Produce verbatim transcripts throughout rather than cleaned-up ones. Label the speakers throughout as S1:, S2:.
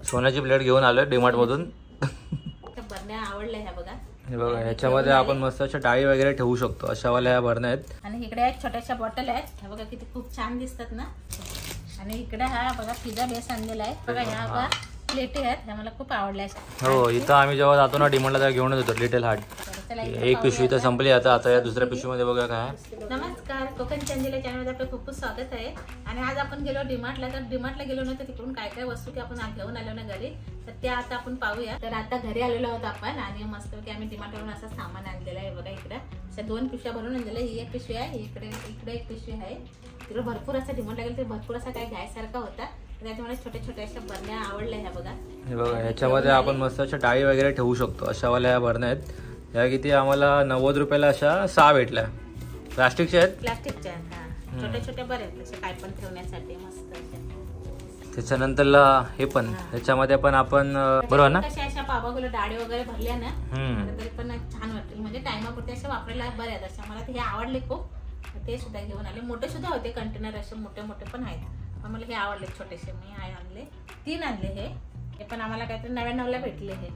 S1: सोन्याची प्लेट घेऊन आलोय डीमार्ट मधून.
S2: बरण्या आवडल्या ह्या बघा.
S1: हे बघा ह्याच्यामध्ये आपण मस्त अशा डाळी वगैरे ठेवू शकतो, अशा वाल्या ह्या बरण्या आहेत.
S2: आणि इकडे एक छोट्याशा बॉटल आहेत, ह्या बघा किती खूप छान दिसतात ना. आणि इकडे हा बघा पिझ्झा बेस आणलेला आहे बघा. ह्या बघा प्लेटी आहेत, ह्या मला खूप आवडल्या.
S1: हो, इथं आम्ही जेव्हा जातो ना डीमार्टला तेव्हा घेऊन येतो लिटिल हार्ट. एक पिशवी तर संपली आता. आता या दुसऱ्या पिशवीमध्ये बघा काय.
S2: नमस्कार, कोकण चंदीला चॅनलमध्ये आपलं खूप खूप स्वागत आहे. आणि आज आपण गेलो डीमार्टला. तर डीमार्टला गेलो ना तर तिकडून काय काय वस्तू की आपण आज घेऊन आलो ना घरी, तर त्या आता आपण पाहूया. तर आता घरी आलेलो आहोत आपण आणि मस्त की आम्ही डीमार्टवरून असं सामान आणलेलं आहे बघा. इकडे अशा दोन पिशव्या भरून आणलेल्या. ही एक पिशवी आहे, इकडे इकडे एक पिशवी आहे. तिकडे भरपूर असं डीमार्टला गेलं तर भरपूर असा काय घ्यायसारखा होता. त्याच्यामुळे छोट्या छोट्या अशा बरण्या आवडल्या ह्या बघा. हे बघा
S1: ह्याच्यामध्ये आपण मस्त अशा डाळी वगैरे ठेवू शकतो, अशा वाल्या ह्या बरण्या आहेत. ह्या किती आम्हाला नव्वद रुपयाला अशा सहा भेटल्या. प्लास्टिकच्या आहेत,
S2: प्लास्टिकच्या आहेत. हा छोट्या छोट्या बऱ्या आहेत तसे काय पण ठेवण्यासाठी मस्त.
S1: त्याच्यानंतरला हे पण ह्याच्यामध्ये पण आपण बरोबर ना
S2: कशा अशा पावागुला डाळी वगैरे भरल्या ना तरी पण छान वाटतील. म्हणजे टायमापुरते असे वापरायला बरे आहेत अशा. मला हे आवडले खूप, ते सुद्धा घेऊन आले. मोठे सुद्धा होते कंटेनर, असे मोठे मोठे पण आहेत. पण मला हे आवडले छोटेसे. मी आहे आणले, तीन आणले. हे हे पण आम्हाला काहीतरी नव्याण्णवला भेटले. हे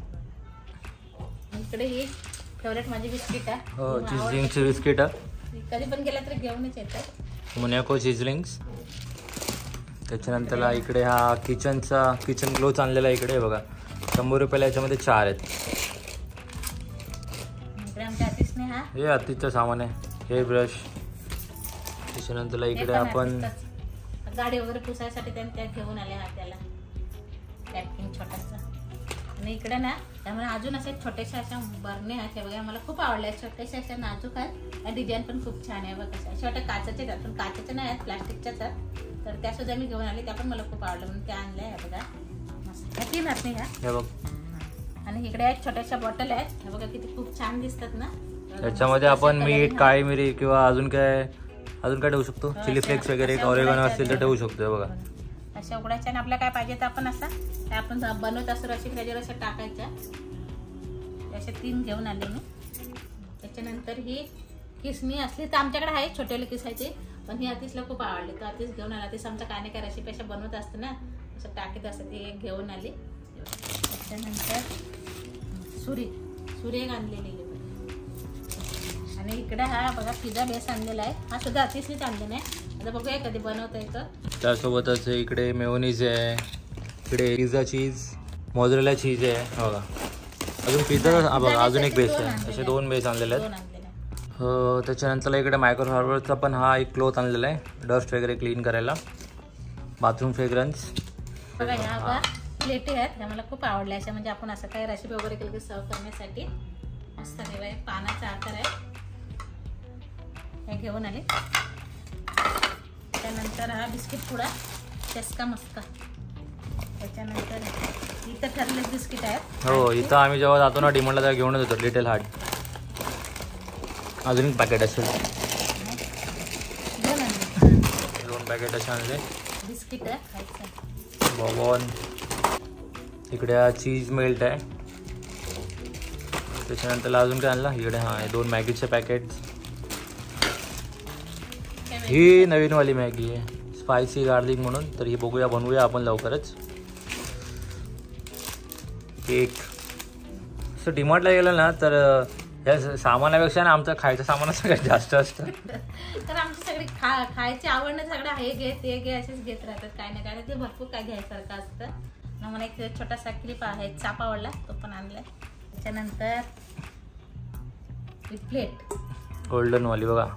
S2: इकडे ही फेवरेट माझी बिस्किट आहे.
S1: हो, चीजलिंगची बिस्किट आहे.
S2: कधी पण गेला तरी घेऊनच येतात
S1: मोनॅको चीजलिंग्स. त्याच्यानंतरला इकडे हा किचनचा किचन ग्लोच आणलेला इकडे बघा. शंभर रुपयाला याच्यामध्ये चार आहेत.
S2: इकडे आमच्या अतिशने हा
S1: हे अतिशचं सामान आहे, हेअर ब्रश. त्याच्यानंतरला इकडे आपण
S2: गाडी वगैरे पुसायसाठी त्यांनी त्या घेऊन आले. हा त्याला पॅकिंग छोटासा. आणि इकडे ना त्यामुळे अजून असे छोटेशा अशा बरणे आहेत बघा. मला खूप आवडल्या. छोट्याशा अशा नाजूक आहेत. या डिझाईन पण खूप छान आहे बघा. अशा वाटतं काचाचे आहेत पण काचाच्या नाही आहेत, प्लास्टिकच्याच आहेत. तर त्या सुद्धा मी घेऊन आले, त्या पण मला खूप आवडल्या म्हणून त्या आणल्या आहे बघा. मस्त ह्या तीन आहेत नाही ह्या बघ. आणि इकडे एक छोट्याशा बॉटल आहेत, ह्या बघा किती खूप छान दिसतात ना.
S1: त्याच्यामध्ये आपण मीठ, काळी मिरी किंवा अजून काय अजून काय ठेवू शकतो. चिली फ्लेक्स वगैरे ऑरेगॅनो असतील तर ठेवू शकतो बघा.
S2: अशा उघडायच्या आणि आपल्याला काय पाहिजे तर आपण असा आपण बनवत असतो रशी त्याच्यावर अशा टाकायच्या. अशा तीन घेऊन आले मी. त्याच्यानंतर ही किसणी असली तर आमच्याकडे आहे छोटेले किसायचे, पण ही अतिशला खूप आवडली तर अतिश घेऊन आला. अतिश आमचा काय नाही काय रेसिपी अशा बनवत असते ना, असं टाकीत असतं ती एक घेऊन आली. त्याच्यानंतर सुरी सुरी एक आणलेली. आणि इकडे हा बघा पिझ्झा बेस आणलेला आहे. हा सुद्धा अतिशनीच आणलेला आहे. आता बघूया कधी बनवता येतं.
S1: त्यासोबतच इकडे मेयोनीज आहे, इकडे पिझ्झा चीज, मोझरेला चीज आहे बघा. अजून पिझ्झा बघा, अजून एक बेस आहे. असे दोन बेस आणलेले आहेत. हो, त्याच्यानंतर इकडे मायक्रोफायबरचा पण हा एक क्लॉथ आणलेला आहे, डस्ट वगैरे क्लीन करायला. बाथरूम फ्रेग्रन्स
S2: बघा. ह्या बघा प्लेटी आहेत, ह्या मला खूप आवडल्या. अशा म्हणजे आपण असं काही रेसिपी वगैरे केली सर्व करण्यासाठी मस्त आहे. पानाचा आकार आहे. हे घेऊन आले. त्यानंतर हा बिस्किट पुडा चेस्का मस्का. त्याच्यानंतर इथं ठरले बिस्किट आहेत.
S1: हो, इथं आम्ही जेव्हा जातो ना डीमार्टला तेव्हा घेऊन येतो लिटिल हार्ट. अजून एक पॅकेट असेल,
S2: दोन आणले.
S1: दोन पॅकेट असे आणले
S2: बिस्किट आहे.
S1: बॉबॉन. इकडे हा चीज मेल्ट आहे. त्याच्यानंतर अजून काय आणलं इकडे. हा दोन मॅगीचे पॅकेट. ही नवीनवाली मॅगी आहे, स्पायसी गार्लिक म्हणून. तर ही बघूया, बनवूया आपण लवकरच. केक. असं डीमार्टला गेलं ना तर ह्या सामानापेक्षा ना आमचं खायचं सामान सगळ्यात जास्त असतं.
S2: तर आमची सगळी खा खायची आवड ना सगळं हे घे ते घे असेच घेत राहतात. काय नाही काय ते भरपूर काय घ्यायसारखं असतं ना. मला एक छोटासा क्लिप आहे, चाप आवडला, तो पण आणलाय. त्याच्यानंतर प्लेट
S1: गोल्डन वाली बघा.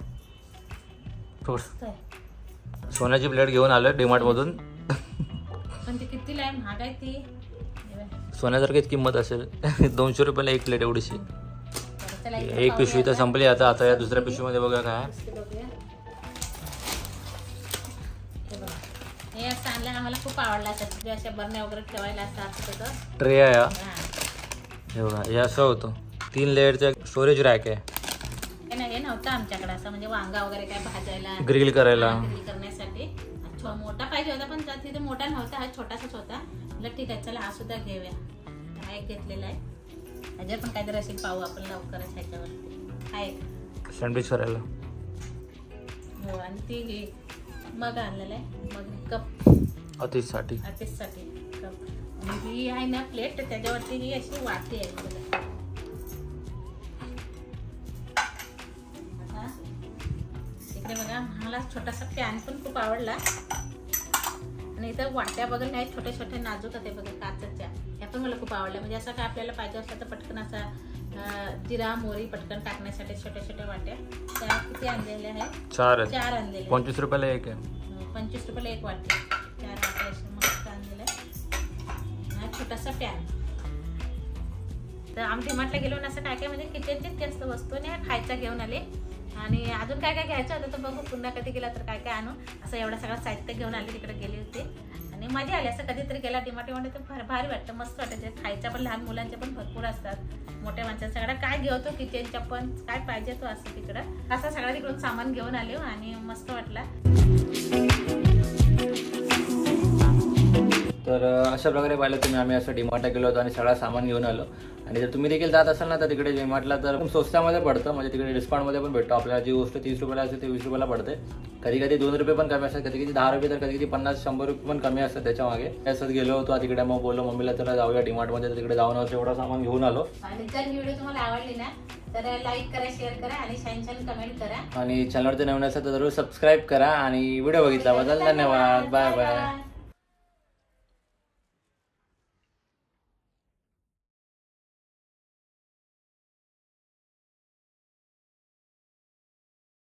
S1: सोन्याची प्लेट घेऊन आलोय डीमार्ट मधून.
S2: पण ती कितीला आहे, महाग आहे ती.
S1: सोन्यासारखीच किंमत असेल. दोनशे रुपयाला एक प्लेट एवढीशी. एक पिशवी तर संपली आता. आता या दुसऱ्या पिशवीमध्ये बघा काय.
S2: हे असं आणलं आम्हाला खूप आवडला. अशा बरण्या वगैरे ठेवायला असं
S1: ट्रे आहे. हे बघा, हे असं होतं. तीन लेअरचं स्टोरेज रॅक आहे.
S2: हे नव्हतं आमच्याकडे असं, म्हणजे वांगा वगैरे काय भाजायला,
S1: ग्रिल करायला,
S2: ग्रिल करण्यासाठी मोठा पाहिजे होता. पण तिथे मोठा नव्हता, हा छोटासाच होता. म्हटलं ठीक आहे चला हा सुद्धा घेऊया. हा एक घेतलेला आहे. ह्याच्यावर पण काहीतरी असेल पाहू आपण लवकरच. ह्याच्यावरती हा एक
S1: सँडविच करायला.
S2: हो, आणि ती मग आणलेला आहे. मग कप
S1: अतिशसाठी
S2: अतिशसाठी कप. आणि ही आहे ना प्लेट, तर त्याच्यावरती ही अशी वाटी आहे बघा. आता इकडे बघा मला छोटासा पॅन पण खूप आवडला. आणि इथं वाट्या बघा आहेत छोटे छोटे नाजूक ते बघा काचच्या, ह्या पण मला खूप आवडल्या. म्हणजे असं काय आपल्याला पाहिजे असलं तर पटकन असा जिरा मोहरी पटकन टाकण्यासाठी छोट्या छोट्या वाट्या. त्या किती आणलेल्या आहेत? चार चार आणलेल्या.
S1: पंचवीस रुपयाला एक आहे.
S2: पंचवीस रुपयाला एक वाटी. चार वाट्या अशा मस्त आणलेल्या. हा छोटासा पॅन. तर आम्ही डीमार्टला गेलो ना, असं काय काय म्हणजे किचनचीच जास्त वस्तू आणि खायचा घेऊन आले. आणि अजून काय काय घ्यायचं होतं तर बघू पुन्हा कधी गेला तर काय काय आणू. असं एवढं सगळं साहित्य घेऊन आले, तिकडे गेले होते आणि मजा आली. असं कधीतरी गेला डीमार्टमध्ये तर फार भारी वाटतं, मस्त वाटायचं. खायच्या पण लहान मुलांच्या पण भरपूर असतात, मोठ्या माणसांचा सगळं काय घेतो किचनच्या पण काय पाहिजे तो असं तिकडं. असं सगळं तिकडून सामान घेऊन आले आणि मस्त वाटला.
S1: तर अशा प्रकारे पाहिलं तुम्ही, आम्ही असं डीमार्टला गेलो होतो आणि सगळं सामान घेऊन आलो. आणि जर तुम्ही देखील जात असाल ना तर तिकडे डीमार्टला तर खूप स्वस्तामध्ये पडतं. म्हणजे तिकडे डिस्काउंटमध्ये पण भेटतो. आपल्याला जी गोष्ट तीस रुपयाला असते ते वीस रुपयाला पडते. कधी कधी दोन रुपये पण कमी असतात, कधी कधी दहा रुपये, तर कधी कधी पन्नास शंभर रुपये पण कमी असतात त्याच्या मागे. असंच गेलो होतो तिकडे, मग बोललो मम्मीला तर जाऊया डीमार्टमध्ये. तिकडे जाऊन असं एवढं सामान घेऊन आलो.
S2: आणि जर व्हिडिओ तुम्हाला आवडली ना तर लाईक करा, शेअर करा आणि छान छान कमेंट करा.
S1: आणि चॅनलवरती नवीन असेल तर जरूर सबस्क्राईब करा. आणि व्हिडिओ बघितल्याबद्दल धन्यवाद. Bye bye.